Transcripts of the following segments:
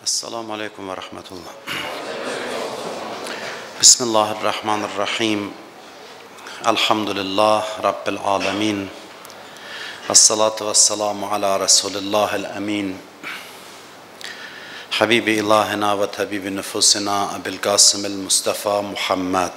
Esselamu Aleyküm ve Rahmetullah. Bismillahirrahmanirrahim. Elhamdülillah Rabbil Alemin. Vessalatu vesselamu ala Resulillahil Emin. Habibi ilahina ve tabibi nüfusina Ebil Qasimil Mustafa Muhammed.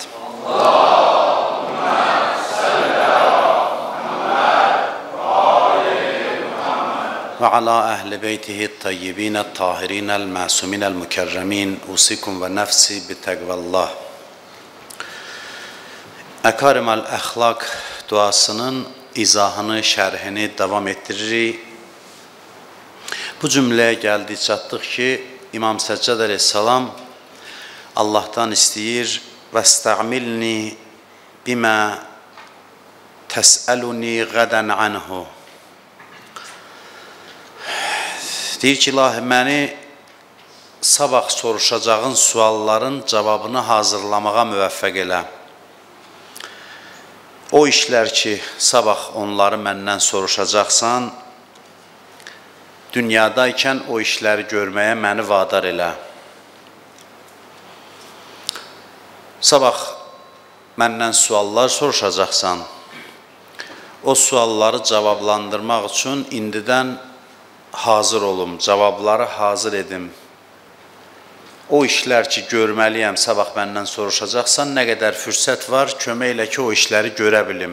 Ve ala ehli beytihi tayyibine tahirinel masuminel mükerremin usikum ve nefsi bi tekvallah. Ekarimel əxlaq duasının izahını, şərhini devam ettiririk. Bu cümləyə gəldik, çatdıq ki, İmam Səccad əleyhissalam Allah'tan istəyir vəstə'milni bimə təsəluni qədən anhu. Deyir ki, ilahi, məni sabah soruşacağın sualların cavabını hazırlamağa müvəffəq elə. O işlər ki, sabah onları məndən soruşacaqsan, dünyadaykən o işləri görməyə məni vadar elə. Sabah məndən suallar soruşacaqsan, o sualları cavablandırmaq üçün indidən hazır olum, cavabları hazır edim. O işlər ki, görməliyəm, sabah məndən soruşacaqsan, nə qədər fürsət var, kömək elə ki, o işləri görə bilim.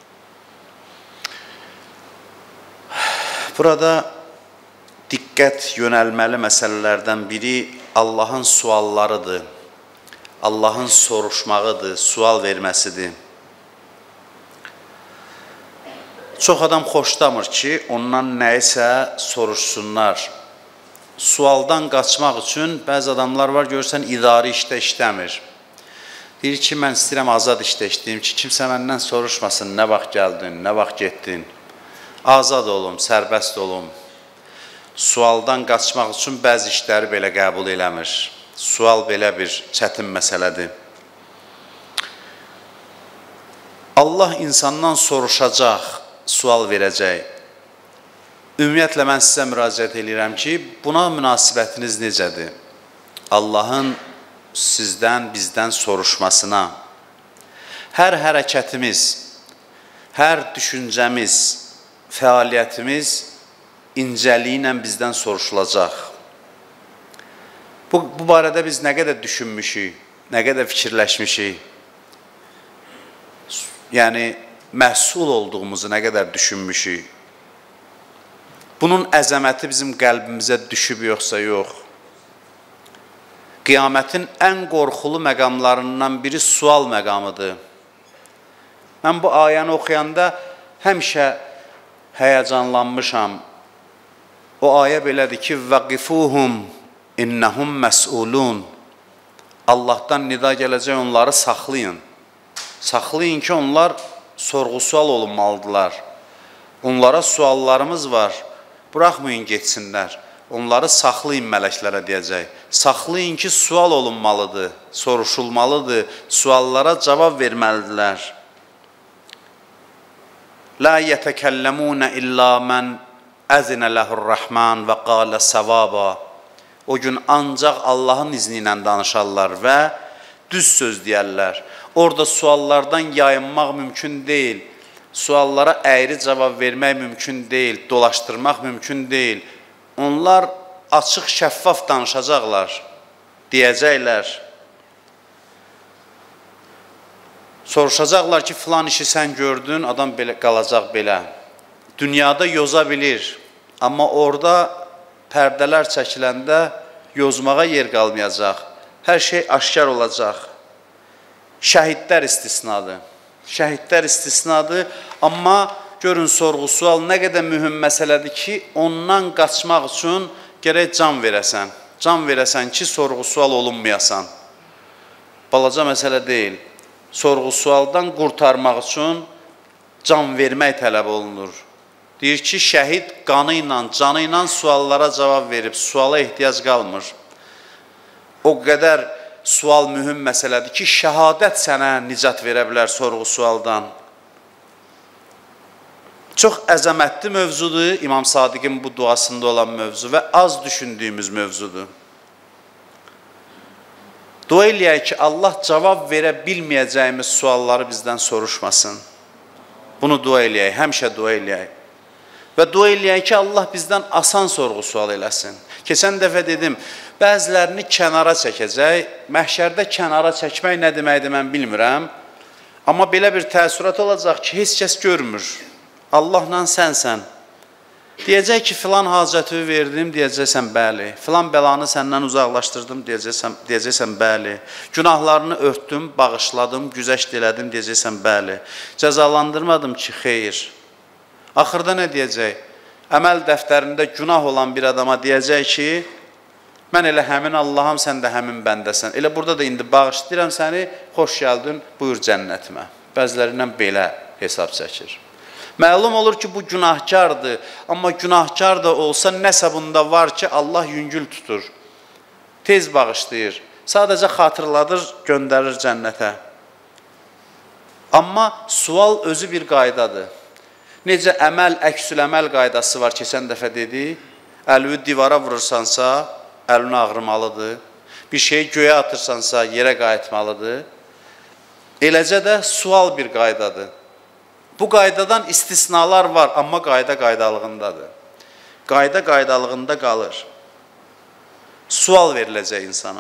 Burada diqqət yönəlməli məsələlərdən biri Allahın suallarıdır, Allahın soruşmağıdır, sual verməsidir. Çox adam xoşlamır ki, ondan nəyisə soruşsunlar. Sualdan qaçmaq üçün bəzi adamlar var, görürsən, idari işdə işləmir. Deyir ki, mən istəyirəm azad işdə işləyim ki, kimsə məndən soruşmasın, nə vaxt gəldin, nə vaxt getdin. Azad olum, sərbəst olum. Sualdan qaçmaq üçün bəzi işləri belə qəbul eləmir. Sual belə bir çətin məsələdir. Allah insandan soruşacaq, sual verəcək. Ümumiyyətlə, mən sizə müraciət edirəm ki, buna münasibətiniz necədir? Allahın sizdən, bizdən soruşmasına. Hər hərəkətimiz, hər düşüncəmiz, fəaliyyətimiz incəliyi ilə bizdən soruşulacaq. Bu barədə biz nə qədər düşünmüşük, nə qədər fikirləşmişik? Yəni, məhsul olduğumuzu nə qədər düşünmüşük? Bunun əzəməti bizim qəlbimizə düşüb yoxsa yox? Qiyamətin ən qorxulu məqamlarından biri sual məqamıdır. Mən bu ayəni oxuyanda həmişə həyəcanlanmışam. O ayə belədir ki, vəqifuhum innəhum məs'ulun. Allahdan nida gələcək, onları saxlayın. Saxlayın ki, onlar sorğu-sual olunmalıdırlar. Onlara suallarımız var. Buraxmayın getsinlər. Onları saxlayın, mələklərə deyəcək. Saxlayın ki, sual olunmalıdır, soruşulmalıdır, suallara cavab verməlidirlər. La yetəkəlləmunə illa mən əzinə ləhur-rəhman və qalə səvaba. O gün ancaq Allahın izni ilə danışarlar və düz söz deyərlər. Orada suallardan yayınmaq mümkün deyil. Suallara əyri cavab vermək mümkün deyil, dolaşdırmaq mümkün deyil. Onlar açıq, şəffaf danışacaqlar, deyəcəklər. Soruşacaqlar ki, filan işi sən gördün, adam belə qalacaq belə. Dünyada yoza bilir, amma orada pərdələr çəkiləndə yozmağa yer qalmayacaq. Hər şey aşkar olacaq. Şəhidlər istisnadır. Şəhidlər istisnadır, amma görün, sorğu-sual nə qədər mühüm məsələdir ki, ondan qaçmaq üçün gərək can verəsən. Can verəsən ki, sorğu-sual olunmayasan. Balaca məsələ deyil. Sorğu-sualdan qurtarmaq üçün can vermək tələb olunur. Deyir ki, şəhid qanı ilə, canı ilə suallara cavab verib, suala ehtiyac qalmır. O qədər sual mühüm məsələdir ki, şəhadət sənə nicat verə bilər sorğu-sualdan. Çox əzəmətli mövzudur, İmam Sadiqin bu duasında olan mövzu və az düşündüyümüz mövzudur. Dua eləyək ki, Allah cavab verə bilməyəcəyimiz sualları bizdən soruşmasın. Bunu dua eləyək, həmişə dua eləyək. Və dua eləyək ki, Allah bizdən asan sorğu-sual eləsin. Keçən dəfə dedim, bəzilərini kənara çəkəcək, məhşərdə kənara çəkmək nə deməkdir mən bilmirəm. Amma belə bir təəssürat olacaq ki, heç kəs görmür. Allahla sənsən. Deyəcək ki, filan hacəti verdim, deyəcəksən bəli. Filan bəlanı səndən uzaqlaşdırdım, deyəcəksən bəli. Günahlarını örtdüm, bağışladım, güzəşt elədim, deyəcəksən bəli. Cəzalandırmadım ki, xeyr. Axırda nə deyəcək? Əməl dəftərində günah olan bir adama deyəcək ki, mən elə həmin Allaham, sən də həmin bəndəsən. Elə burada da indi bağışlayıram səni, xoş gəldin, buyur cənnətimə. Bəzilərindən belə hesab çəkir. Məlum olur ki, bu günahkardır, amma günahkar da olsa nəsə bunda var ki, Allah yüngül tutur, tez bağışlayır, sadəcə xatırladır, göndərir cənnətə. Amma sual özü bir qaydadır. Necə əməl, əksül əməl qaydası var, keçən dəfə dedik, əlini divara vurursansa, əlini ağrımalıdır, bir şeyi göyə atırsansa, yerə qayıtmalıdır. Eləcə də sual bir qaydadır. Bu qaydadan istisnalar var, amma qayda qaydalığındadır. Qayda qaydalığında qalır. Sual veriləcək insana.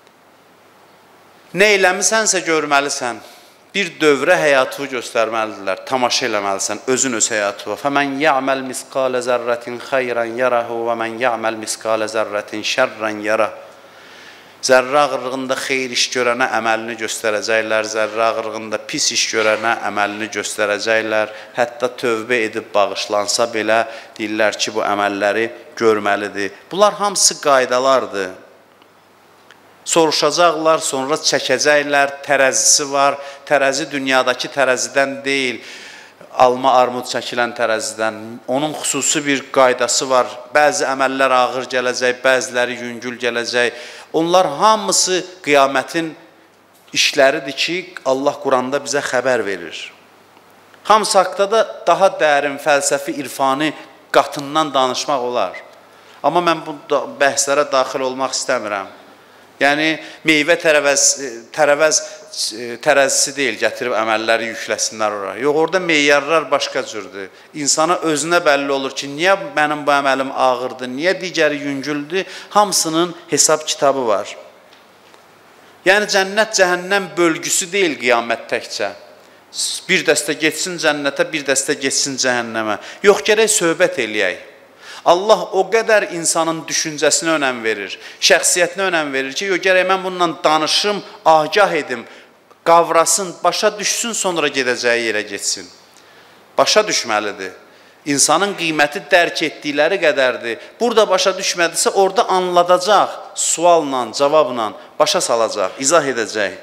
Nə eləmisənsə görməlisən. Bir dövrə həyatını göstərməlidirlər, tamaşa eləməlisən, özün öz həyatına. فَمَنْ يَعْمَلْ مِسْقَالَ زَرَّةٍ خَيْرًا يَرَهُ وَمَنْ يَعْمَلْ مِسْقَالَ زَرَّةٍ شَرًّا يَرَهُ. Zərrə ağırlığında xeyir iş görənə əməlini göstərəcəklər, zərrə ağırlığında pis iş görənə əməlini göstərəcəklər. Hətta tövbə edib bağışlansa belə deyirlər ki, bu əməlləri görməlidir. Bunlar hamısı qaydalardır. Soruşacaqlar, sonra çəkəcəklər, tərəzisi var. Tərəzi dünyadakı tərəzidən deyil, alma, armud çəkilən tərəzidən. Onun xüsusi bir qaydası var. Bəzi əməllər ağır gələcək, bəziləri yüngül gələcək. Onlar hamısı qiyamətin işləridir ki, Allah Quranda bizə xəbər verir. Hamısı haqda da daha dərin fəlsəfi, irfani qatından danışmaq olar. Amma mən bu bəhslərə daxil olmaq istəmirəm. Yəni, meyvə tərəzisi deyil, gətirib əməlləri yükləsinlər oraya. Yox, orada meyyarlar başqa cürdür. İnsana özünə bəlli olur ki, niyə mənim bu əməlim ağırdır, niyə digəri yüngüldür? Hamısının hesab kitabı var. Yəni, cənnət, cəhənnəm bölgüsü deyil qiyamət təkcə. Bir dəstə getsin cənnətə, bir dəstə getsin cəhənnəmə. Yox, gərək söhbət eləyək. Allah o qədər insanın düşüncəsinə önəm verir, şəxsiyyətinə önəm verir ki, yox, gərək mən bununla danışım, agah edim, qavrasın, başa düşsün, sonra gedəcəyi yerə getsin. Başa düşməlidir. İnsanın qiyməti dərk etdikləri qədərdir. Burada başa düşmədisə, orada anladacaq, sualla, cavabla başa salacaq, izah edəcək.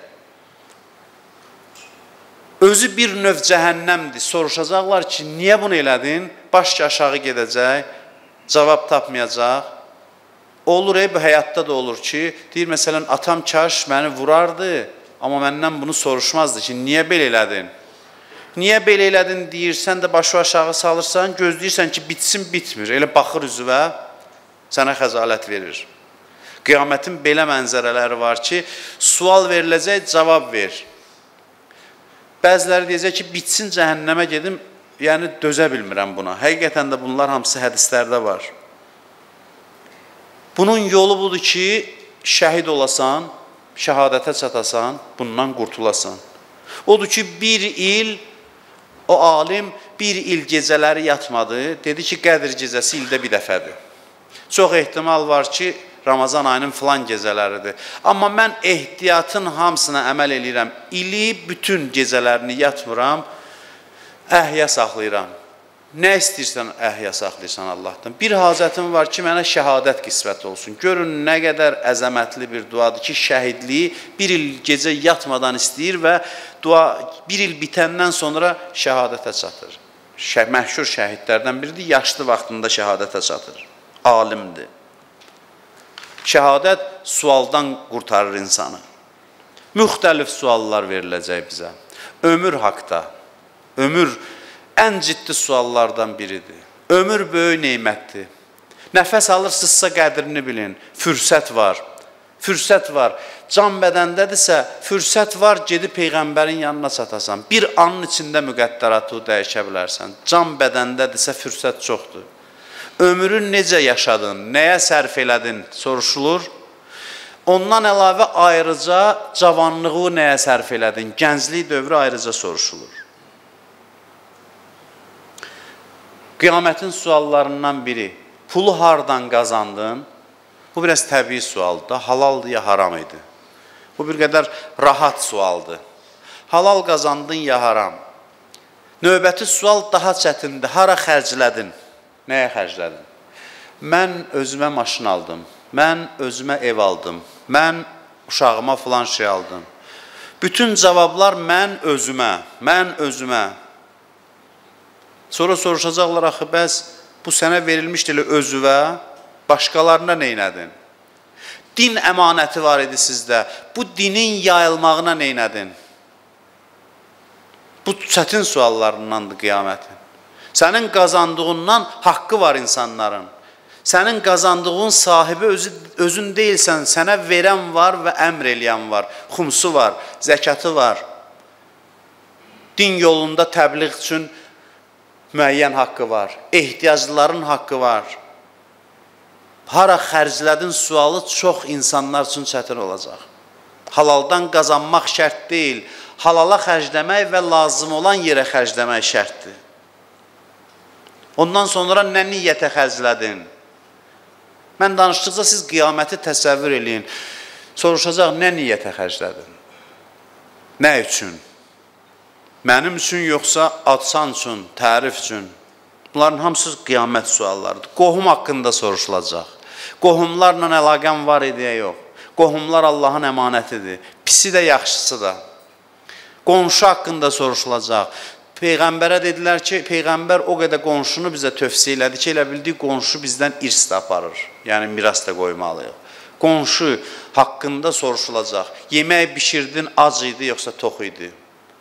Özü bir növ cəhənnəmdir. Soruşacaqlar ki, niyə bunu elədin? Baş aşağı gedəcək. Cavab tapmayacaq. Olur, bu həyatda da olur ki, deyir, məsələn, atam kaş məni vurardı, amma məndən bunu soruşmazdı ki, niyə belə elədin? Niyə belə elədin deyirsən də başı aşağı salırsan, gözləyirsən ki, bitsin, bitmir. Elə baxır üzvə, sənə xəzalət verir. Qiyamətin belə mənzərələri var ki, sual veriləcək, cavab ver. Bəziləri deyəcək ki, bitsin, cəhənnəmə gedim, yəni dözə bilmirəm buna. Həqiqətən də bunlar hamısı hədislərdə var. Bunun yolu budur ki, şəhid olasan, şəhadətə çatasan, bundan qurtulasan. Odur ki, bir il, o alim bir il gecələri yatmadı, dedi ki, Qədr gecəsi ildə bir dəfədir. Çox ehtimal var ki, Ramazan ayının filan gecələridir. Amma mən ehtiyatın hamısına əməl edirəm. İli bütün gecələrini yatmıram, əhya saxlayıram. Nə istəyirsən, əhya saxlayırsan Allahdan. Bir hacətim var ki, mənə şəhadət qismət olsun. Görün, nə qədər əzəmətli bir duadır ki, şəhidliyi bir il gecə yatmadan istəyir və dua bir il bitəndən sonra şəhadətə çatır. Məşhur şəhidlərdən biridir, yaşlı vaxtında şəhadətə çatır. Alimdir. Şəhadət sualdan qurtarır insanı. Müxtəlif suallar veriləcək bizə. Ömür haqda. Ömür ən ciddi suallardan biridir. Ömür böyük neymətdir. Nəfəs alırsınızsa qədrini bilin. Fürsət var. Fürsət var. Can bədəndədirsə, fürsət var, gedib Peyğəmbərin yanına çatasan. Bir anın içində müqəddəratı dəyişə bilərsən. Can bədəndədirsə, fürsət çoxdur. Ömrün necə yaşadın, nəyə sərf elədin soruşulur. Ondan əlavə ayrıca cavanlığı nəyə sərf elədin, gənclik dövrü ayrıca soruşulur. Qiyamətin suallarından biri, pulu hardan qazandın? Bu biraz təbii sualdır, halaldır ya haram idi. Bu bir qədər rahat sualdır. Halal qazandın ya haram? Növbəti sual daha çətindir, hara xərclədin? Nəyə xərclədin? Mən özümə maşın aldım, mən özümə ev aldım, mən uşağıma filan şey aldım. Bütün cavablar mən özümə. Sonra soruşacaqlar, axı bəs bu sənə verilmişdir özüvə, başqalarına neynədin? Din əmanəti var idi sizdə, bu dinin yayılmağına neynədin? Bu çətin suallarındandır qiyamətin. Sənin qazandığından haqqı var insanların. Sənin qazandığın sahibi özün deyilsən, sənə verən var və əmr eləyən var. Xumsu var, zəkatı var. Din yolunda təbliğ üçün müəyyən haqqı var. Ehtiyaclıların haqqı var. Hara xərclədin sualı çox insanlar üçün çətin olacaq. Halaldan qazanmaq şərt deyil. Halala xərcləmək və lazım olan yerə xərcləmək şərtdir. Ondan sonra nə niyyətə xərclədin? Mən danışdıqca siz qiyaməti təsəvvür eləyin. Soruşacaq, nə niyyətə xərclədin? Nə üçün? Mənim üçün yoxsa adsan üçün, tərif üçün? Bunların hamısı qiyamət suallarıdır. Qohum haqqında soruşulacaq. Qohumlarla əlaqəm var idiyə yox. Qohumlar Allahın əmanətidir. Pisi də, yaxşısı da. Qonşu haqqında soruşulacaq. Peyğəmbərə dedilər ki, Peyğəmbər o qədər qonşunu bizə tövsiyə elədi ki, elə bildik qonşu bizdən irs də aparır. Yəni, miras da qoymalıyıq. Qonşu haqqında soruşulacaq. Yemək bişirdin, ac idi, yoxsa tox idi?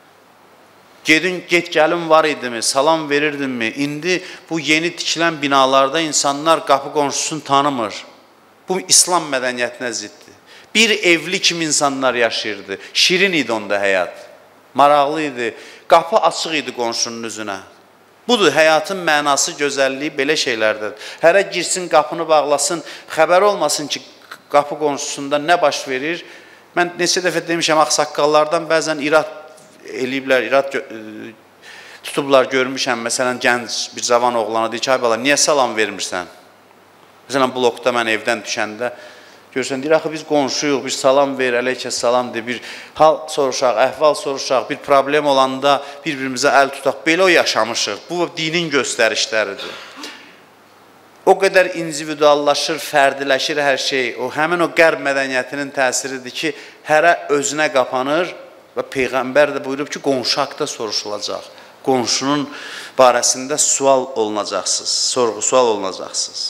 Get gəlin var idimi, salam verirdinmi? İndi bu yeni tikilən binalarda insanlar qapı qonşusunu tanımır. Bu İslam mədəniyyətinə ziddir. Bir evli kimi insanlar yaşayırdı. Şirin idi onda həyat. Maraqlı idi. Qapı açıq idi qonşunun üzünə. Budur, həyatın mənası, gözəlliyi belə şeylərdir. Hərə girsin, qapını bağlasın, xəbər olmasın ki, qapı qonşusunda nə baş verir. Mən neçə dəfə demişəm, ağsaqqallardan bəzən irad eləyiblər, irad tutublar, görmüşəm. Məsələn, gənc bir cavan oğlana deyir ki, ay bala, niyə salam vermirsən? Məsələn, blokda mən evdən düşəndə görürsən, deyir, axı biz qonşuyuq, bir salam ver, əleykə salam deyir, bir hal soruşaq, əhval soruşaq, bir problem olanda bir-birimizə əl tutaq, belə o yaşamışıq. Bu, dinin göstərişləridir. O qədər individuallaşır, fərdiləşir hər şey. O, həmin o qərb mədəniyyətinin təsiridir ki, hərə özünə qapanır və Peyğəmbər də buyurub ki, qonşu haqda soruşulacaq. Qonşunun barəsində sual olunacaqsınız, sorğu-sual olunacaqsınız.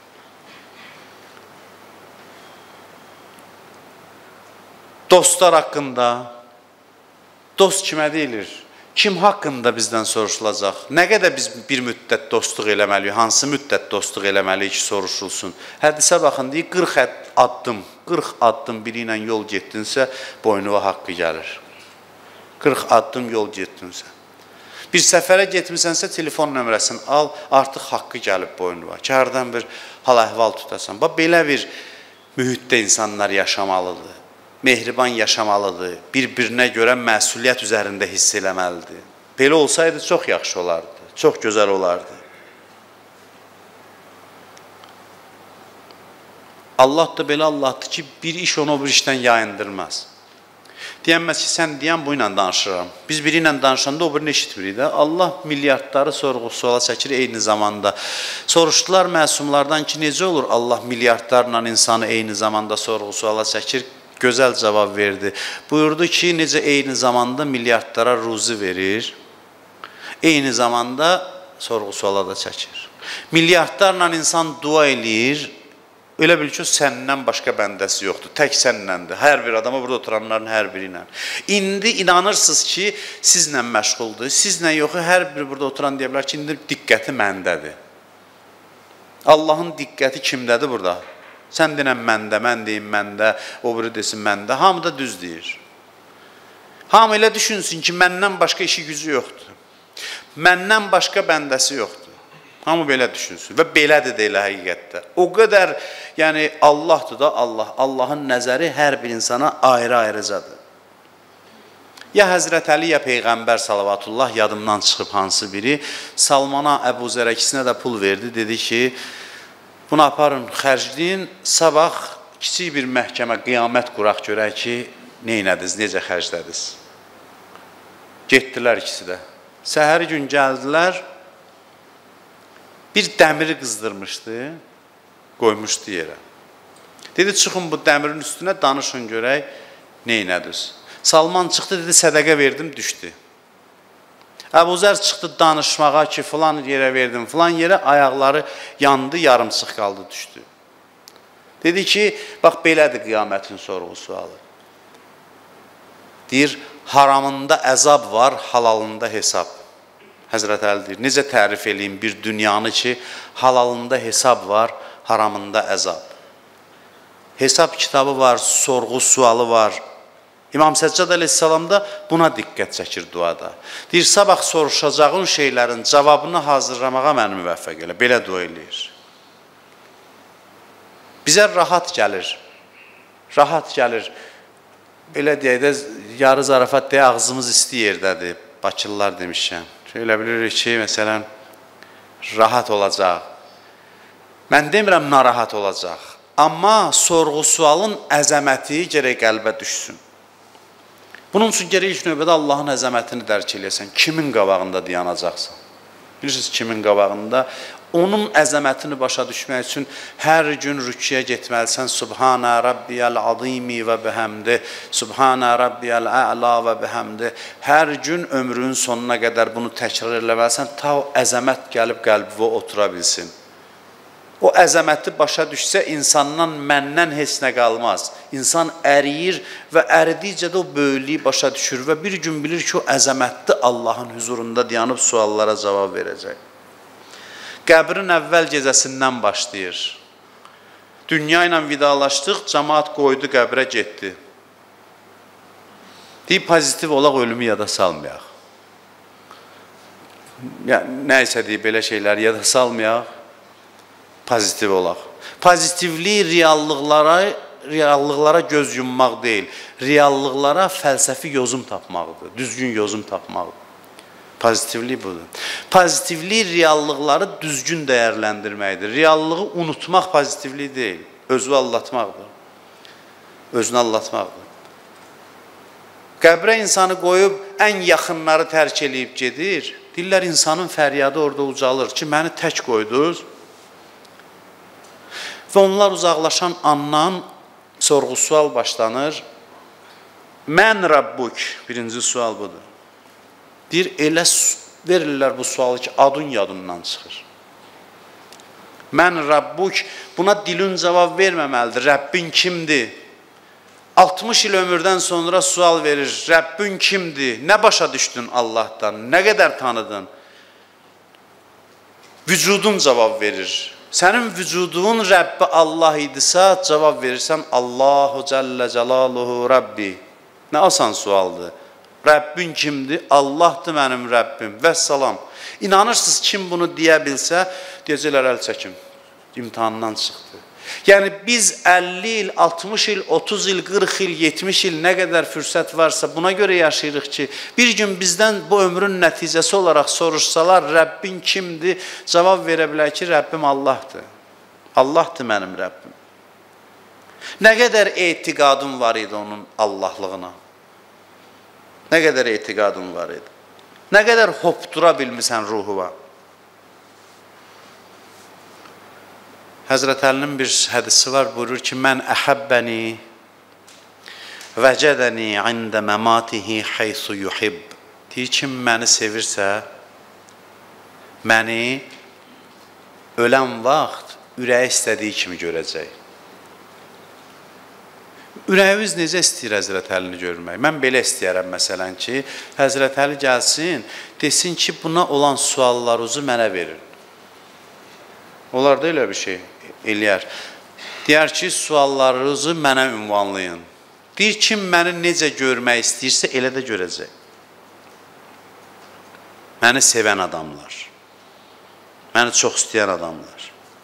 Dostlar haqqında, dost kimə deyilir? Kim haqqında bizdən soruşulacaq? Nə qədər biz bir müddət dostluq eləməliyik, hansı müddət dostluq eləməliyik ki, soruşulsun? Hədisə baxın, deyir, 40 addım biri ilə yol getdinsə, boynuva haqqı gəlir. 40 addım yol getdinsə. Bir səfərə getmisənsə, telefon nömrəsini al, artıq haqqı gəlib boynuva. Ki, hərdən bir hal-əhval tutasan. Bax, belə bir mühitdə insanlar yaşamalıdır. Mehriban yaşamalıdır, bir-birinə görə məsuliyyət üzərində hiss eləməlidir. Belə olsaydı çox yaxşı olardı, çox gözəl olardı. Allah da belə Allahdır ki, bir iş onu o bir işdən yayındırmaz. Deyənməz ki, sən deyən bu ilə danışıram. Biz biri ilə danışanda o birini eşitmirik də. Allah milyardları sorğu-suala çəkir eyni zamanda. Soruşdular məsumlardan ki, necə olur Allah milyardlarla insanı eyni zamanda sorğu-suala çəkir? Gözəl cavab verdi. Buyurdu ki, necə eyni zamanda milyardlara ruzi verir, eyni zamanda sorğu-suala da çəkir. Milyardlarla insan dua eləyir, elə bil ki, səndən başqa bəndəsi yoxdur, tək səninləndir. Hər bir adama, burada oturanların hər biri ilə. İndi inanırsınız ki, sizlə məşğuldur, sizlə yoxu, hər biri burada oturan deyə bilər ki, indi diqqəti məndədir. Allahın diqqəti kimdədir burada? Sən denən məndə, mən deyim məndə, o biri desin məndə. Hamı da düz deyir. Hamı elə düşünsün ki, məndən başqa işi gücü yoxdur. Məndən başqa bəndəsi yoxdur. Hamı belə düşünsün və belədir də elə həqiqətdə. O qədər, yəni Allahdır da Allah. Allahın nəzəri hər bir insana ayrı-ayrıcadır. Ya Həzrət Əli, ya Peyğəmbər salavatullah yadımdan çıxıb hansı biri Salmana, Əbu Zərə ikisinə də pul verdi. Dedi ki, bunu aparın, xərcləyin, sabah kiçik bir məhkəmə, qiyamət quraq görək ki, neynədiniz, necə xərclədiniz? Getdilər ikisi də. Səhəri gün gəldilər, bir dəmiri qızdırmışdı, qoymuşdu yerə. Dedi, çıxın bu dəmirin üstünə, danışın görək, neynədiniz? Salman çıxdı, dedi, sədəqə verdim, düşdü. Əbu Zər çıxdı danışmağa ki, filan yerə verdim, filan yerə ayaqları yandı, yarımçıq qaldı, düşdü. Dedi ki, bax, belədir qiyamətin sorğu sualı. Deyir, haramında əzab var, halalında hesab. Həzrət Əli deyir, necə tərif eləyim bir dünyanı ki, halalında hesab var, haramında əzab. Hesab kitabı var, sorğu sualı var. İmam Səccad əleyhissalam da buna diqqət çəkir duada. Deyir, sabah soruşacağın şeylərin cavabını hazırlamağa məni müvəffəq elə. Belə dua eləyir. Bizə rahat gəlir. Rahat gəlir. Belə deyək də, yarı zarafat deyə ağzımız isti yerdədir. Bakılılar demişəm. Elə bilirik ki, məsələn, rahat olacaq. Mən demirəm, narahat olacaq. Amma sorğu-sualın əzəməti gərək qəlbə düşsün. Bunun üçün gərək ilk növbədə Allahın əzəmətini dərk eləyəsən. Kimin qabağında dayanacaqsan? Bilirsiniz, kimin qabağında? Onun əzəmətini başa düşmək üçün hər gün rüküyə getməlisən. Subhanə Rabbiyəl azimi və bihəmdi. Subhanə Rabbiyəl ə'la və bihəmdi. Hər gün ömrünün sonuna qədər bunu təkrar eləməlisən, ta o əzəmət gəlib qəlbivə otura bilsin. O əzəməti başa düşsə, insandan məndən heç nə qalmaz. İnsan əriyir və əridikcə də o böyüklüyü başa düşür və bir gün bilir ki, o əzəmətli Allahın huzurunda dayanıb suallara cavab verəcək. Qəbrin əvvəl gecəsindən başlayır. Dünya ilə vidalaşdıq, cəmaat qoydu, qəbrə getdi. Deyib, pozitiv olaq, ölümü yada salmayaq. Nə isə deyib, belə şeylər yada salmayaq. Pozitiv olaq. Pozitivlik reallıqlara göz yummaq deyil. Reallıqlara fəlsəfi yozum tapmaqdır. Düzgün yozum tapmaqdır. Pozitivlik budur. Pozitivlik reallıqları düzgün dəyərləndirməkdir. Reallığı unutmaq pozitivlik deyil. Özünü aldatmaqdır. Özünü aldatmaqdır. Qəbrə insanı qoyub ən yaxınları tərk eləyib gedir. Deyirlər, insanın fəryadı orada ucalır ki, məni tək qoydunuz. Və onlar uzaqlaşan andan sorğu-sual başlanır. Mən Rabbuk, birinci sual budur. Deyir, elə verirlər bu sualı ki, adın yadından çıxır. Mən Rabbuk, buna dilin cavab verməməlidir. Rəbbin kimdir? 60 il ömürdən sonra sual verir. Rəbbin kimdir? Nə başa düşdün Allahdan? Nə qədər tanıdın? Vücudun cavab verir. Sənin vücudun Rəbbi Allah idisə, cavab verirsən, Allahu Cəllə Cəlaluhu Rabbi. Nə asan sualdır. Rəbbin kimdir? Allahdır mənim Rəbbim. Vəssalam. İnanırsınız, kim bunu deyə bilsə, deyəcəklər, əl çəkin. İmtihandan çıxdı. Yəni, biz 50 il, 60 il, 30 il, 40 il, 70 il, nə qədər fürsət varsa buna görə yaşayırıq ki, bir gün bizdən bu ömrün nəticəsi olaraq soruşsalar, Rəbbin kimdir? Cavab verə bilər ki, Rəbbim Allahdır. Allahdır mənim Rəbbim. Nə qədər etiqadın var idi onun Allahlığına? Nə qədər etiqadın var idi? Nə qədər hopdura bilmirsən ruhuna? Həzrət Əlinin bir hədisi var, buyurur ki, mən əhəbbəni vəcədəni ində məmatihi heysu yuhib. Deyir, kim məni sevirsə, məni ölən vaxt ürəyi istədiyi kimi görəcək. Ürəyimiz necə istəyir Həzrət Əlini görmək? Mən belə istəyərəm, məsələn ki, Həzrət Əli gəlsin, desin ki, buna olan suallarınızı mənə verin. Onlar da elə bir şey eləyər. Deyər ki, suallarınızı mənə ünvanlayın. Deyir, kim məni necə görmək istəyirsə, elə də görəcək. Məni sevən adamlar, məni çox istəyən adamlar.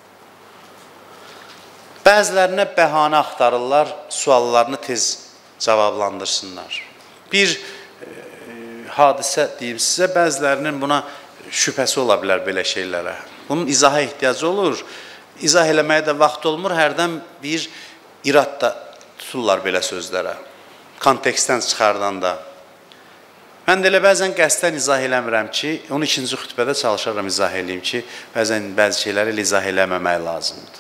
Bəzilərinə bəhanə axtarırlar, suallarını tez cavablandırsınlar. Bir hadisə deyim sizə, bəzilərinin buna şübhəsi ola bilər belə şeylərə. Bunun izaha ehtiyacı olur. İzah eləməyə də vaxt olmur, hərdən bir irad da tuturlar belə sözlərə, kontekstdən çıxardanda. Mən də elə bəzən qəsdən izah eləmirəm ki, onu ikinci xütbədə çalışaram izah eləyim ki, bəzən bəzi şeyləri izah eləməmək lazımdır.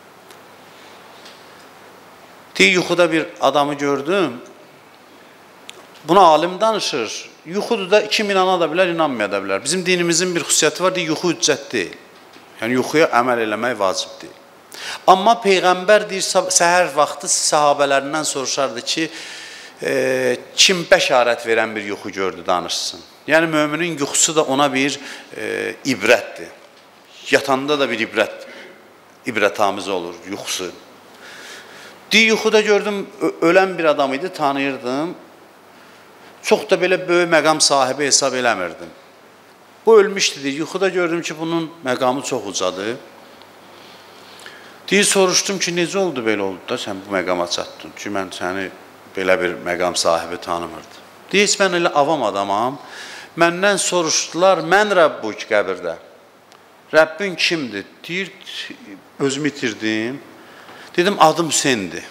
Deyir, yuxuda bir adamı gördüm, buna alim danışır, yuxudur da kim inana da bilər, inanmaya da bilər. Bizim dinimizin bir xüsusiyyəti var, deyir, yuxu hüccət deyil. Yəni, yuxuya əməl eləmək vacib deyil. Amma Peyğəmbər deyir, səhər vaxtı sahabələrindən soruşardı ki, kim bəşarət verən bir yuxu gördü, danışsın. Yəni, möminin yuxusu da ona bir ibrətdir. Yatanda da bir ibrətamiz olur, yuxusu. Deyir, yuxuda gördüm, ölən bir adam idi, tanıyırdım. Çox da belə böyük məqam sahibi hesab eləmirdim. Bu ölmüşdü, deyir, yuxuda gördüm ki, bunun məqamı çox ucadır. Deyir, soruşdum ki, necə oldu belə oldu da sən bu məqama çatdın ki, mən səni belə bir məqam sahibi tanımırdım. Deyir, mən elə avam adamam, məndən soruşdular, mən Rəbbuk qəbirdə. Rəbbin kimdir? Deyir, özümü itirdim. Dedim, adım Hüseyndir.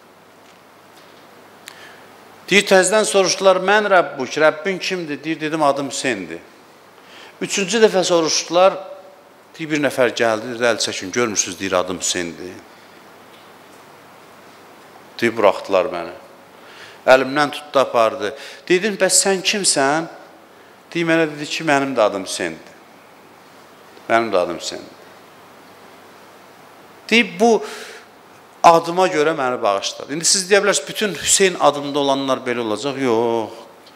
Deyir, təzdən soruşdular, mən Rəbbuk, Rəbbin kimdir? Deyir, dedim, adım Hüseyndir. Üçüncü dəfə soruşdular, deyir, bir nəfər gəldi, deyir, əl çəkin, görmürsünüz, deyir, adım Hüseyndir. Deyir, buraxdılar məni. Əlimdən tutdu, apardı. Dedim, bəs sən kimsən? Deyir, mənə dedi ki, mənim də adım Hüseyndir. Mənim də adım Hüseyndir. Deyir, bu adıma görə məni bağışladı. İndi siz deyə bilərsiniz, bütün Hüseyn adında olanlar belə olacaq. Yox.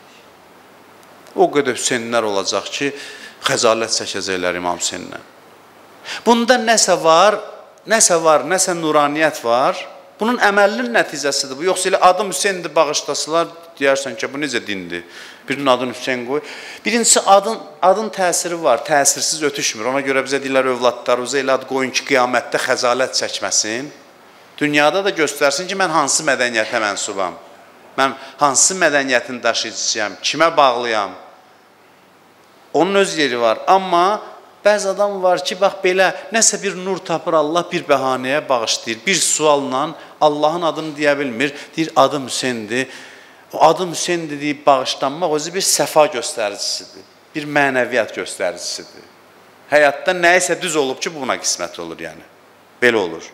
O qədər Hüseynlər olacaq ki, xəcalət çəkəcəklər İmam Hüseyndən. Bunda nəsə var, nəsə nuraniyyət var. Bunun əməlinin nəticəsidir bu. Yoxsa elə adım Hüseyndir, bağışlasılar, deyərsən ki, bu necə dindir? Birinin adını Hüseyn qoy. Birincisi, adın təsiri var, təsirsiz ötüşmür. Ona görə bizə deyirlər, övladlarınıza elə ad qoyun ki, qiyamətdə xəcalət çəkməsin. Dünyada da göstərsin ki, mən hansı mədəniyyətə mənsubam. Mən hansı mədəniyyətin daşıyıcısıyam, kimə bağlıyam. Onun öz yeri var. Amma bəzi adam var ki, bax belə, nəsə bir nur tapır Allah, bir bəhanəyə bağışlayır. Bir sualla Allahın adını deyə bilmir. Deyir, adım Hüseyndir. O adım Hüseyndir deyib bağışlanmaq özü bir səfa göstəricisidir. Bir mənəviyyat göstəricisidir. Həyatda nəyisə düz olub ki, buna qismət olur yəni. Belə olur.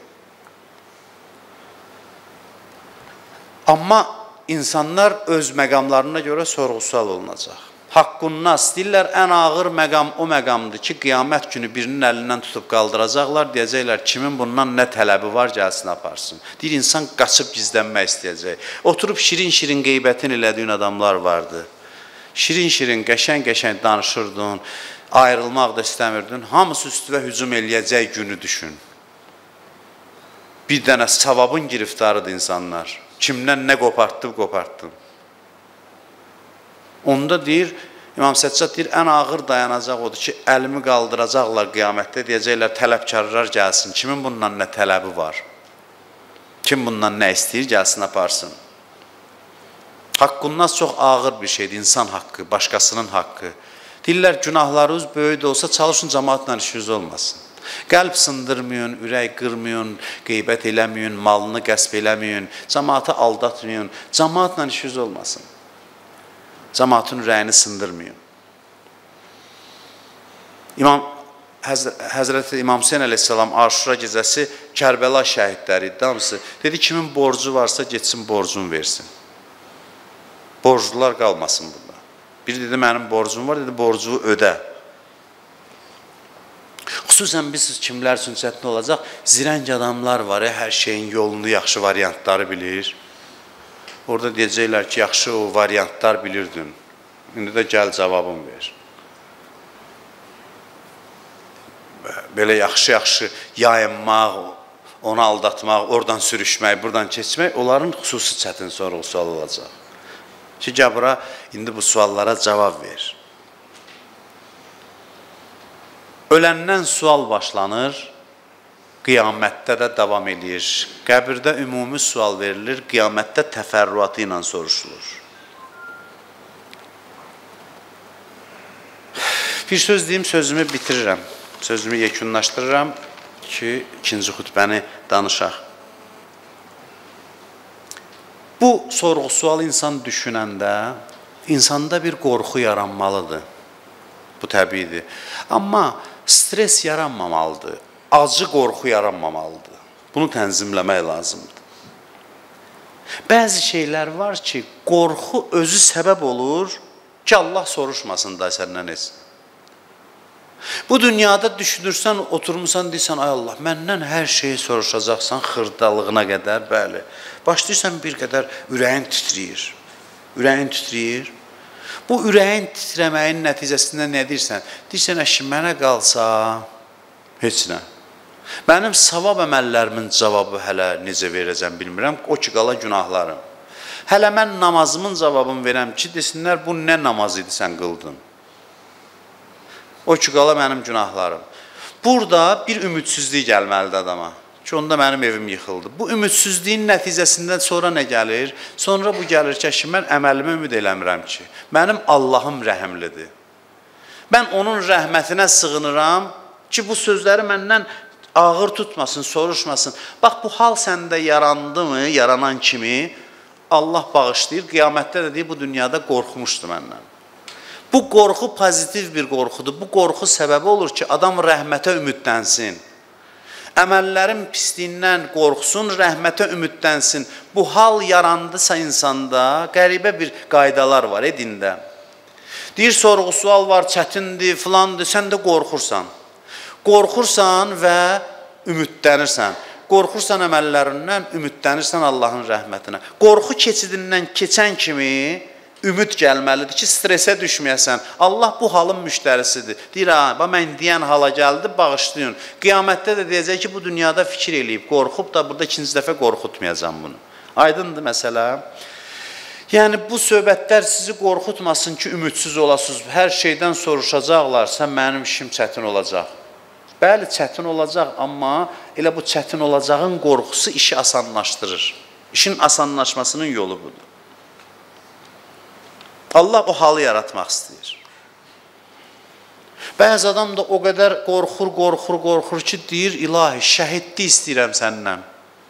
Amma insanlar öz məqamlarına görə sorğu-sual olunacaq. Haqqunnas deyirlər, ən ağır məqam o məqamdır ki, qiyamət günü birinin əlindən tutub qaldıracaqlar, deyəcəklər, kimin bundan nə tələbi var, gəlsin aparsın. Deyir, insan qaçıb gizlənmək istəyəcək. Oturub şirin-şirin qeybətin elədiyin adamlar vardı. Şirin-şirin, qəşəng-qəşəng danışırdın, ayrılmaq da istəmirdin. Hamısı üstüvə hücum eləyəcək günü düşün. Bir dənə savabın giriftarıdır insanlar. Kimdən nə qopartdın. Onda deyir, İmam Səccad deyir, ən ağır dayanacaq odur ki, əlimi qaldıracaqlar qiyamətdə, deyəcəklər, tələbkarlar gəlsin. Kimin bundan nə tələbi var? Kim bundan nə istəyir, gəlsin, aparsın. Haqqundan çox ağır bir şeydir, insan haqqı, başqasının haqqı. Deyirlər, günahlarınız böyük də olsa, çalışın, cəmaatla işiniz olmasın. Qəlb sındırmayın, ürək qırmayın, qeybət eləməyin, malını qəsb eləməyin, cəmaatı aldatmayın, cəmaatla işiniz olmasın. Cəmaatın ürəyini sındırmayın. Həzrəti İmam Hüseyn əleyhissalam Aşura gecəsi Kərbəla şəhidləri idi, hamısı. Dedi, kimin borcu varsa geçsin borcunu versin. Borclular qalmasın burada. Biri dedi, mənim borcum var, dedi, borcu ödə. Xüsusən biz kimlər üçün çətin olacaq? Zirəng adamlar var, hər şeyin yolunu, yaxşı variantları bilir. Orada deyəcəklər ki, yaxşı o variantlar bilirdin. İndi də gəl cavabını ver. Belə yaxşı-yaxşı yayınmaq, onu aldatmaq, oradan sürüşmək, buradan keçmək, onların xüsusi çətin sorğu-sual olacaq. Ki, gəl bura, indi bu suallara cavab ver. Öləndən sual başlanır, qiyamətdə də davam edir. Qəbirdə ümumi sual verilir, qiyamətdə təfərrüatı ilə soruşulur. Bir söz deyim, sözümü bitirirəm. Sözümü yekunlaşdırıram ki, ikinci xütbəni danışaq. Bu sorğu-sual insan düşünəndə, insanda bir qorxu yaranmalıdır. Bu təbiidir. Amma stres yaranmamalıdır. Acı qorxu yaranmamalıdır. Bunu tənzimləmək lazımdır. Bəzi şeylər var ki, qorxu özü səbəb olur ki, Allah soruşmasın da səndən heç. Bu dünyada düşünürsən, oturmuşsan, deyirsən, ay Allah, məndən hər şeyi soruşacaqsan, xırdalığına qədər, bəli. Başlayırsan bir qədər ürəyin titriyir. Ürəyin titriyir. Bu ürəyin titrəməyin nəticəsində nə deyirsən? Deyirsən, əşi, mənə qalsa, heç nə. Mənim savab əməllərimin cavabı hələ necə verəcəm bilmirəm, o ki, qala günahlarım. Hələ mən namazımın cavabını verəm ki, desinlər, bu nə namaz idi sən qıldın? O ki, qala mənim günahlarım. Burada bir ümidsizlik gəlməlidir adama. Ki, onda mənim evim yıxıldı. Bu ümidsizliyin nəticəsindən sonra nə gəlir? Sonra bu gəlir ki, mən əməlimə ümid eləmirəm ki, mənim Allahım rəhimlidir. Mən onun rəhmətinə sığınıram ki, bu sözləri məndən ağır tutmasın, soruşmasın. Bax, bu hal səndə yarandı mı, yaranan kimi Allah bağışlayır. Qiyamətdə də deyir, bu dünyada qorxmuşdu məndən. Bu qorxu pozitiv bir qorxudur. Bu qorxu səbəbi olur ki, adam rəhmətə ümidlənsin. Əməllərin pisliyindən qorxsun, rəhmətə ümidlənsin. Bu hal yarandısa insanda qəribə bir qaydalar var dində. Deyir, sorğu-sual var, çətindir, filandır, sən də qorxursan. Qorxursan və ümidlənirsən. Qorxursan əməllərindən, ümidlənirsən Allahın rəhmətinə. Qorxu keçidindən keçən kimi ümid gəlməlidir ki, stresə düşməyəsən. Allah bu halın müştərisidir. Deyir, mən deyən hala gəldi, bağışlayın. Qiyamətdə də deyəcək ki, bu dünyada fikir eləyib, qorxub da burada ikinci dəfə qorxutmayacam bunu. Aydındır məsələ. Yəni, bu söhbətlər sizi qorxutmasın ki, ümidsiz olasınız. Hər şeydən soruşacaqlarsa, mənim işim çətin olacaq. Bəli, çətin olacaq, amma elə bu çətin olacağın qorxusu işi asanlaşdırır. İşin asanlaşmasının yolu budur. Allah o halı yaratmaq istəyir. Bəzi adam da o qədər qorxur ki, deyir, ilahi, şəhidlik istəyirəm səndən.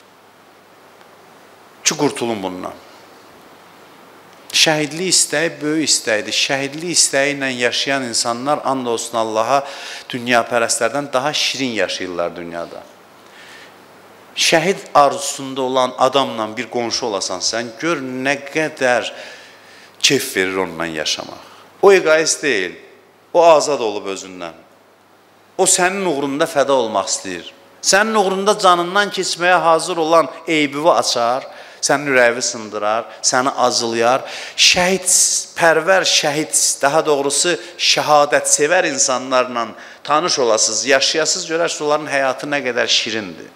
Ki, qurtulun bundan. Şəhidlik istəyi böyük istəyidir. Şəhidlik istəyi ilə yaşayan insanlar, and olsun Allaha, dünyapərəstlərdən daha şirin yaşayırlar dünyada. Şəhid arzusunda olan adamla bir qonşu olasan sən, gör nə qədər keyf verir onunla yaşamaq. O egoist deyil, o azad olub özündən. O sənin uğrunda fəda olmaq istəyir. Sənin uğrunda canından keçməyə hazır olan eybivi açar, sənin ürəyi sındırar, səni acılayar. Şəhidpərvər, şəhid, daha doğrusu şəhadət sevər insanlarla tanış olasınız, yaşayasınız, görərsiniz onların həyatı nə qədər şirindir.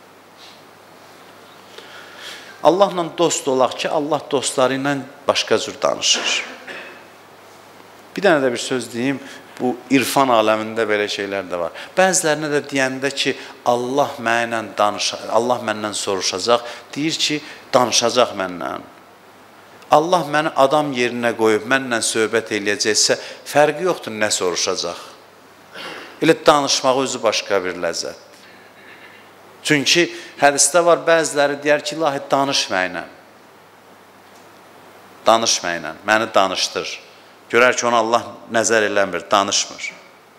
Allahla dost olaq ki, Allah dostları ilə başqa cür danışır. Bir dənə də bir söz deyim, bu irfan aləmində belə şeylər də var. Bəzilərinə də deyəndə ki, Allah mənlə danışar, Allah məndən soruşacaq, deyir ki, danışacaq məndən. Allah məni adam yerinə qoyub, mənlə söhbət eləyəcəksə, fərqi yoxdur, nə soruşacaq. Elə danışmağı özü başqa bir ləzzət. Çünki hədisdə var, bəziləri deyər ki, ilahi, danış mənlə. Danış mənlə, məni danışdır. Görər ki, ona Allah nəzər eləmir, danışmır.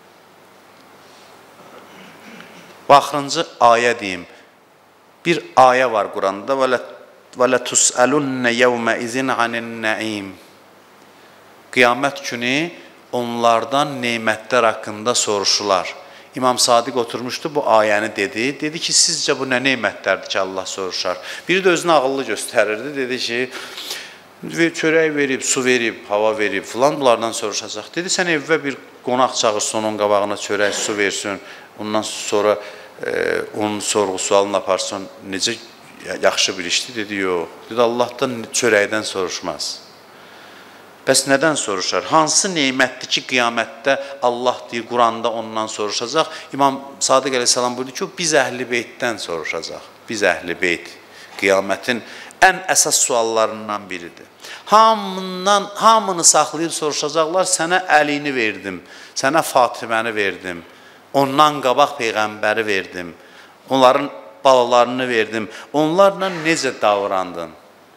Bu axırıncı ayə deyim. Bir ayə var Quranda. وَلَا تُسْأَلُنَّ يَوْمَ اِذِنْ عَنِ النَّعِيمِ Qiyamət günü onlardan neymətlər haqqında soruşular. İmam Sadiq oturmuşdu, bu ayəni dedi. Dedi ki, sizcə bu nə neymətlərdir ki, Allah soruşar? Biri də özünü ağıllı göstərirdi. Dedi ki, çörək verib, su verib, hava verib, filan bunlardan soruşacaq. Dedi, sən evvə bir qonaq çağırsın, onun qabağına çörək, su versin. Ondan sonra onun sorğu-sualını aparsan necə yaxşı bir işdir, dedi, yox. Dedi, Allahdan çörəkdən soruşmaz. Bəs nədən soruşar? Hansı neymətdir ki, qiyamətdə Allah deyir, Quranda ondan soruşacaq? İmam Sadiq əleyhissalam buyurdu ki, biz Əhl-i Beytdən soruşacaq. Biz Əhl-i Beyt qiyamətin ən əsas suallarından biridir. Hamını saxlayıb soruşacaqlar, sənə Əlini verdim, sənə Fatiməni verdim, ondan qabaq Peyğəmbəri verdim, onların balalarını verdim, onlarla necə davrandın?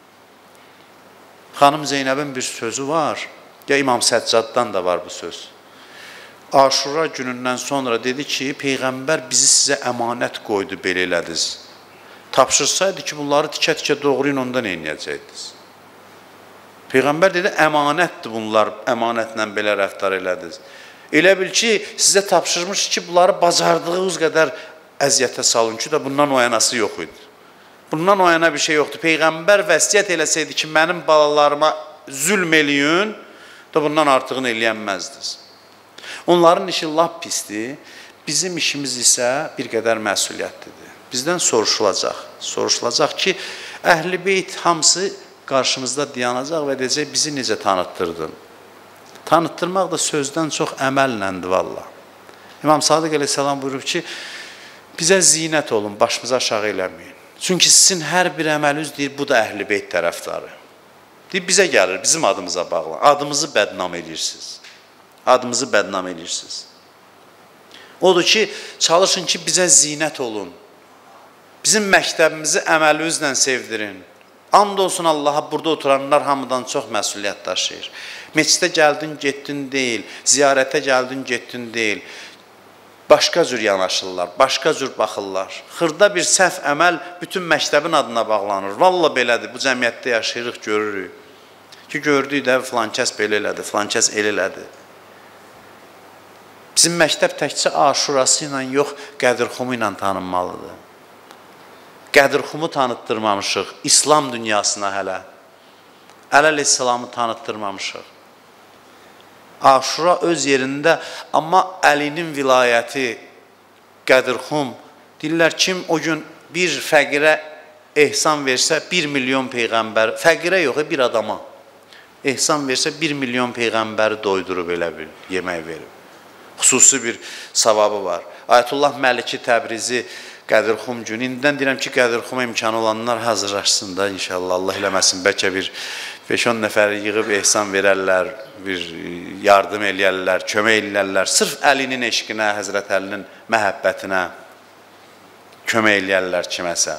Xanım Zeynəbin bir sözü var, ya İmam Səccaddan da var bu söz. Aşura günündən sonra dedi ki, Peyğəmbər bizi sizə əmanət qoydu, belə elədiniz. Tapşırsaydı ki, bunları tikə-tikə doğrayın, ondan eynəyəcəydiniz. Peyğəmbər dedi, əmanətdir bunlar, əmanətlə belə rəftar elədiniz. Elə bil ki, sizə tapşırmış ki, bunları bacardığınız qədər əziyyətə salın ki, da bundan o yanası yox idi. Bundan o yana bir şey yoxdur. Peyğəmbər vəsiyyət eləsəydi ki, mənim balalarıma zülm eləyin, da bundan artığını eləyənməzdiniz. Onların işi lap pisdir, bizim işimiz isə bir qədər məsuliyyətlidir. Bizdən soruşulacaq. Soruşulacaq ki, Əhl-i Beyt hamısı qarşımızda dayanacaq və deyəcək, bizi necə tanıtdırdın? Tanıtdırmaq da sözdən çox əməlləndir, valla. İmam Sadiq əleyhissalam buyurub ki, bizə zinət olun, başımıza aşağı eləməyin. Çünki sizin hər bir əməliniz deyir, bu da Əhl-i Beyt tərəfdarı. Deyir, bizə gəlir, bizim adımıza bağlı. Adımızı bədnam edirsiniz. Adımızı bədnam edirsiniz. Odur ki, çalışın ki, bizə zinət olun. Bizim məktəbimizi əməlinizlə sevdirin. And olsun Allaha, burada oturanlar hamıdan çox məsuliyyət daşıyır. Meçidə gəldin, getdin deyil, ziyarətə gəldin, getdin deyil. Başqa cür yanaşırlar, başqa cür baxırlar. Xırda bir səhv əməl bütün məktəbin adına bağlanır. Valla belədir, bu cəmiyyətdə yaşayırıq, görürük. Ki, gördük də filankəs belə elədi, filankəs el elədi. Bizim məktəb təkcə Aşurası ilə yox, Qədirxumu ilə tanınmalıdır. Qədirxumu tanıtdırmamışıq, İslam dünyasına hələ. Əleyhissalamı tanıtdırmamışıq. Aşura öz yerində, amma Əlinin vilayəti, Qədirxum, deyirlər kim o gün bir fəqirə ehsan versə 1 milyon peyğəmbər, fəqirə yox, bir adama ehsan versə 1 milyon peyğəmbəri doydurub elə bir yemək verib. Xüsusi bir savabı var. Ayətullah Məliki Təbrizi Qədirxum günü, indidən deyirəm ki, Qədirxuma imkanı olanlar hazırlaşsın da inşallah, Allah eləməsin, bəlkə bir 5-10 nəfəri yığıb ehsan verərlər, bir yardım eləyərlər, kömək eləyərlər, sırf Əlinin eşqinə, Həzrət Əlinin məhəbbətinə kömək eləyərlər kiməsə.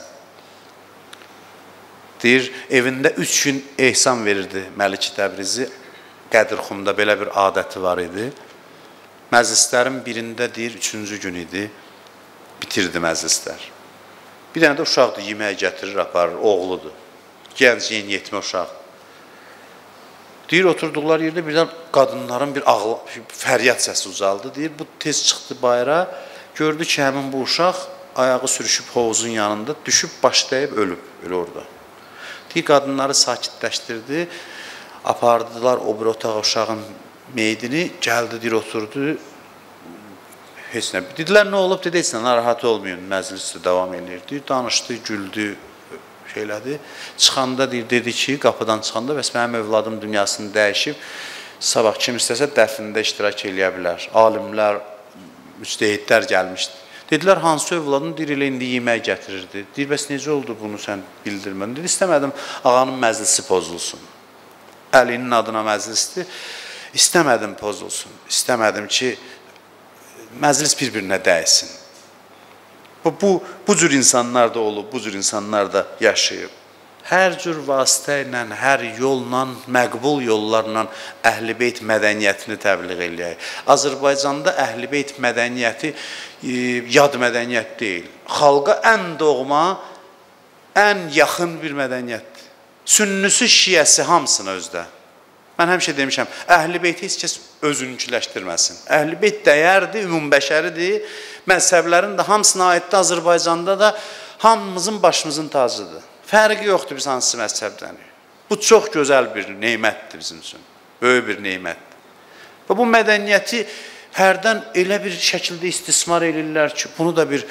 Deyir, evində 3 gün ehsan verirdi Məliki Təbrizi, Qədirxumda belə bir adəti var idi. Məclislərin birində deyir, 3-cü gün idi, bitirdi məclislər. Bir dənə də uşaqdır, yeməyə gətirir, aparır, oğludur, gənc, yeniyetmə uşaq. Deyir, oturduqlar yerdə birdən qadınların bir fəryad səsi ucaldı. Deyir, bu tez çıxdı bayra, gördü ki, həmin bu uşaq ayağı sürüşüb hovuzun yanında, düşüb başlayıb ölüb, elə orada. Deyir, qadınları sakitləşdirdi, apardılar o bir otağa uşağın meydini, gəldi, deyir, oturdu, heç nə. Dedilər, nə olub, dedi, heç nə, narahat olmayın, məclisi davam edir. Deyir, danışdı, güldü, şeylədi. Çıxanda deyir, dedi ki, qapıdan çıxanda, bəs mənim övladım dünyasını dəyişib, sabah kim istəsə dəfnində iştirak eləyə bilər. Alimlər, müctəhidlər gəlmişdi. Dedilər, hansı övladın deyir, elə indi yemək gətirirdi. Deyir, bəs necə oldu bunu sən bildirmədin? Deyir, istəmədim, ağanın məclisi pozulsun. Əlinin adına məclisdir. İstəmədim pozulsun. İstəmədim ki, məclis bir-birinə dəysin. Bu cür insanlar da olub, bu cür insanlar da yaşayıb. Hər cür vasitə ilə, hər yolla, məqbul yollarla Əhl-i Beyt mədəniyyətini təbliğ eləyək. Azərbaycanda Əhl-i Beyt mədəniyyəti yad mədəniyyət deyil. Xalqa ən doğma, ən yaxın bir mədəniyyətdir. Sünnüsü, şiyəsi hamısını özdə. Mən həmişə demişəm, Əhl-i Beyti heç kəs özününkiləşdirməsin. Əhl-i Beyt dəyərdir, ümumbəşəridir. Məzhəblərin də hamısına aiddir, Azərbaycanda da hamımızın başımızın tacıdır. Fərqi yoxdur biz hansı məzhəbdənik. Bu çox gözəl bir neymətdir bizim üçün, böyük bir neymətdir. Və bu mədəniyyəti hərdən elə bir şəkildə istismar edirlər ki, bunu da bir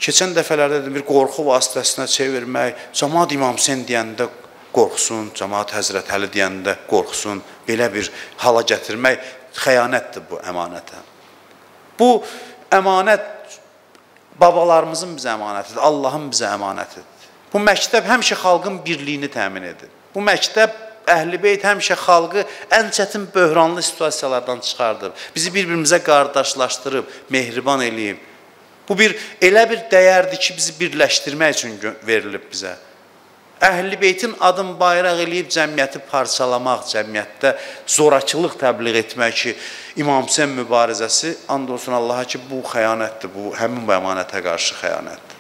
Keçən dəfələrdə də bir qorxu vasitəsinə çevirmək, cəmaət İmam Hüseyn deyəndə qorxsun, cəmaət Həzrət Əli deyəndə qorxsun, belə bir hala gətirmək xəyanətdir bu əmanətə. Bu əmanət babalarımızın bizə əmanətidir, Allahın bizə əmanətidir. Bu məktəb həmişə xalqın birliyini təmin edir. Bu məktəb Əhl-i-Beyt həmişə xalqı ən çətin böhranlı situasiyalardan çıxardır. Bizi bir-birimizə qardaşlaşdırıb, mehriban eləyib. Bu elə bir dəyərdir ki, bizi birləşdirmək üçün verilib bizə. Əhl-i-Beytin adın bayraq eləyib cəmiyyəti parçalamaq, cəmiyyətdə zorakılıq təbliğ etmək ki, İmam Hüseyn mübarizəsi, and olsun Allaha ki, bu xəyanətdir, bu həmin bu əmanətə qarşı xəyanətdir.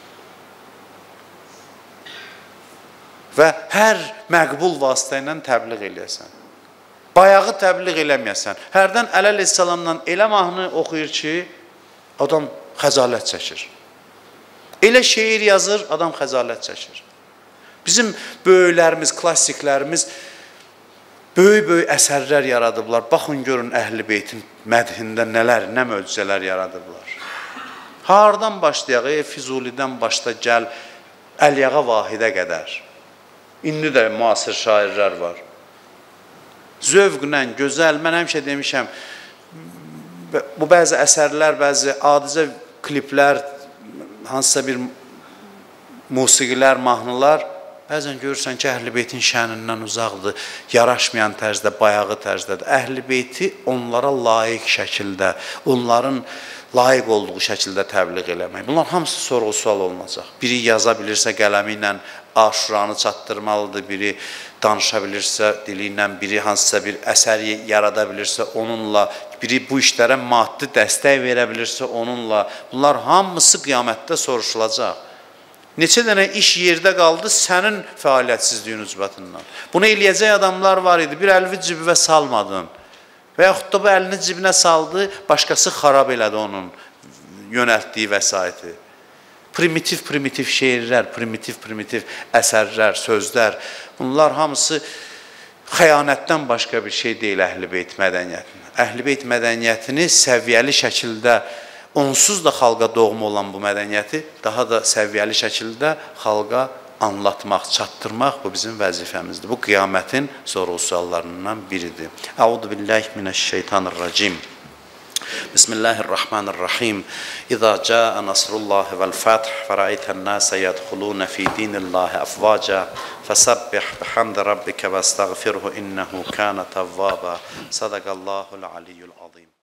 Və hər məqbul vasitə ilə təbliğ eləyəsən. Bayağı təbliğ eləməyəsən. Hərdən Əli əleyhissalamdan elə mahnı oxuyur ki, adam xəcalət çəkir. Elə şeir yazır, adam xəcalət çəkir. Bizim böyüklərimiz, klassiklərimiz böyük-böyük əsərlər yaradıblar. Baxın, görün Əhl-i-Beytin mədhində nələr, nə möcüzələr yaradıblar. Hardan başlayaq? Füzulidən başla, gəl Əliyağa Vahidə qədər. İndi də müasir şairlər var. Zövqlə, gözəl, mən həmişə demişəm, bu bəzi əsərlər, bəzi adicə kliplər, hansısa bir musiqilər, mahnılar, bəzən görürsən ki, Əhl-i-Beytin şənindən uzaqdır, yaraşmayan tərzdə, bayağı tərzdədir. Əhl-i-Beyti onlara layiq şəkildə, onların layiq olduğu şəkildə təbliğ eləmək. Bunlar hamısı sorğu-sual olunacaq. Biri yaza bilirsə qələmi ilə aşuranı çatdırmalıdır, biri danışa bilirsə dili ilə, biri hansısa bir əsər yarada bilirsə onunla, biri bu işlərə maddi dəstək verə bilirsə onunla. Bunlar hamısı qiyamətdə soruşulacaq. Neçə dənə iş yerdə qaldı sənin fəaliyyətsizliyin ucbatından. Bunu eləyəcək adamlar var idi, bir əlvi cibivə salmadın. Və yaxud da bu əlini cibinə saldı, başqası xarab elədi onun yönəltdiyi vəsaiti. Primitiv şeirlər, primitiv əsərlər, sözlər, bunlar hamısı xəyanətdən başqa bir şey deyil Əhl-i-Beyt mədəniyyətini. Əhl-i-Beyt mədəniyyətini səviyyəli şəkildə, onsuz da xalqa doğma olan bu mədəniyyəti daha da səviyyəli şəkildə xalqa anlatmaq, çatdırmaq bu bizim vəzifəmizdir. Bu qiyamətin sorğu-suallarından biridir. Əuzu billahi minəşşeytanirracim. Bismillahirrahmanirrahim. İza caa nasrullahi vel fath fara'aytan nasa yadkhuluna fi dinillahi afwaja fasabbih bihamdi rabbika vestağfirhu innehu kana tawwaba. Sadaqallahul aliyyul azim.